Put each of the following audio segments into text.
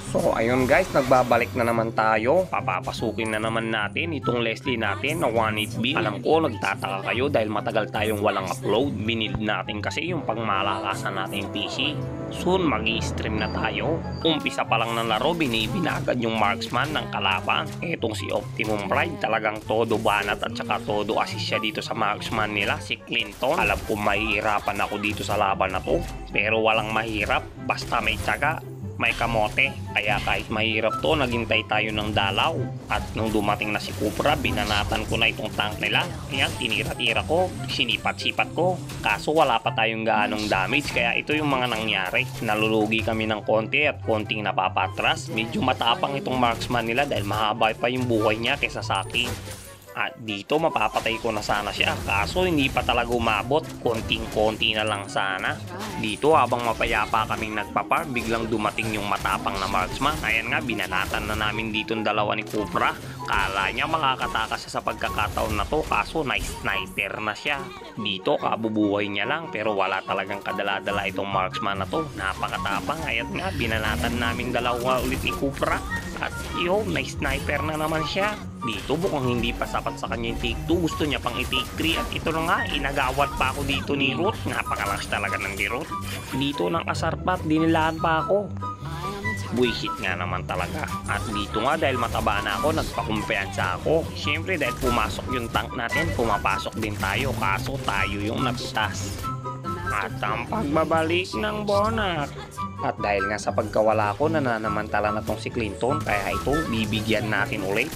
So ayun guys, nagbabalik na naman tayo. Papapasukin na naman natin itong Leslie natin na 1.8 build. Alam ko nagtataka kayo dahil matagal tayong walang upload. Binild natin kasi yung pangmalakasan natin PC. Soon mag-i-stream na tayo. Umpisa pa lang ng laro, binibinagad yung marksman ng kalaban. Etong si Optimum Pride, talagang todo banat at saka todo assist siya dito sa marksman nila, si Clinton. Alam ko mahihirapan ako dito sa laban na to, pero walang mahirap basta may tiyaga, may kamote. Kaya kahit mahirap to, naghintay tayo ng dalaw. At nung dumating na si Cupra, binanatan ko na itong tank nila. Ayan, tinira-tira ko, sinipat-sipat ko. Kaso wala pa tayong gaanong damage, kaya ito yung mga nangyari. Nalulugi kami ng konti at konting napapatras. Medyo matapang itong marksman nila dahil mahaba pa yung buhay niya kaysa sa akin. At dito mapapatay ko na sana siya, kaso hindi pa talaga umabot, konting-konti na lang sana. Dito habang mapayapa kaming nagpaparm, biglang dumating yung matapang na marksman. Ayan nga, binanatan na namin dito ang dalawa ni Cupra. Kala niya makakatakas siya sa pagkakataon na to, kaso nice sniper na siya. Dito kabubuhay niya lang, pero wala talagang kadala-dala itong marksman na to. Napakatapang. Ayan nga, binanatan namin dalawa ulit ni Cupra. At yo, nice sniper na naman siya. Dito bukang hindi pa sapat sa kanya yung take 2, gusto niya pang i-take 3. At ito na nga, inagawat pa ako dito ni Ruth. Napakalakas talaga ng Ruth. Dito ng asarpat, dinilaan pa ako. Buisit nga naman talaga. At dito nga, dahil mataba na ako, nagpakumpiyansa ako. Siyempre dahil pumasok yung tank natin, pumapasok din tayo, kaso tayo yung napitas. At ang pagbabalik ng Bonak. At dahil nga sa pagkawala ko, nananamantala na tong si Clinton, kaya ito bibigyan natin ulit.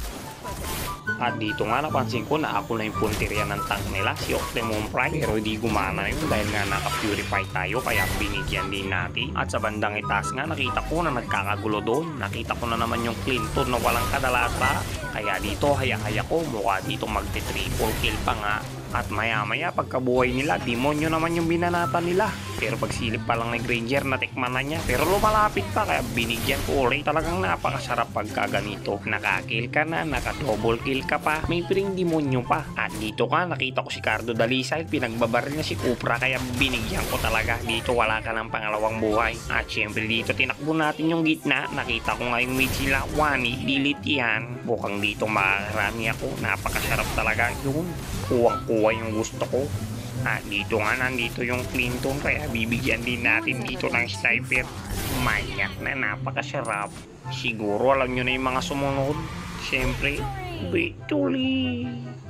At dito nga napansin ko na ako na yung punteriya ng tank nila, si Optimum Prime, pero hindi gumana yun dahil nga naka-purify tayo, kaya binigyan din natin. At sa bandang itaas nga, nakita ko na nagkakagulo doon. Nakita ko na naman yung Clinton na walang kadalata, kaya dito haya-haya ko, mukha dito magti-triple kill pa nga. At maya-maya pagkabuhay nila, demonyo naman yung binanatan nila. Pero pagsilip pa lang ni Granger, natikman na niya. Pero lumalapit pa, kaya binigyan ko ulit. Talagang napakasarap pagka ganito. Naka-kill ka na, naka-double kill ka pa, may pring demonyo pa. At dito ka, nakita ko si Cardo Dalisay, pinagbabaril na si Cupra, kaya binigyan ko talaga. Dito wala ka ng pangalawang buhay. At syempre dito tinakbo natin yung gitna. Nakita ko nga yung mid sila, Wani, delete yan. Bukang dito makarami ako, napakasarap talaga yun. Kuwang-kuwa yung gusto ko. At dito nga, nandito yung Clinton, kaya bibigyan din natin dito ng sniper. Manyak na, napakasarap. Siguro alam nyo na yung mga sumunod. Siyempre, victory!